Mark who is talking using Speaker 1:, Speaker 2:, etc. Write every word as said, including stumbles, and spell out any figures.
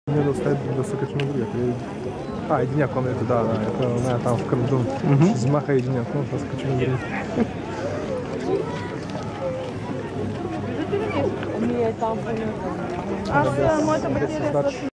Speaker 1: Не да остави да се качи на другия. А, единия комната, да, да, ето нея там в Кърдун.
Speaker 2: Мгм.
Speaker 1: Взимаха единия комната, да се качи на другия.
Speaker 3: Аз, моята батерия е